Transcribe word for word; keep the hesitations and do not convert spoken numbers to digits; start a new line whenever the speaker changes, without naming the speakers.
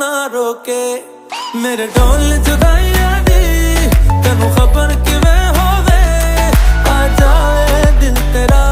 ना रोके मेरे ढोल जुदाइयां दी तेनू खबर किवें होवे आ जाए दिल तेरा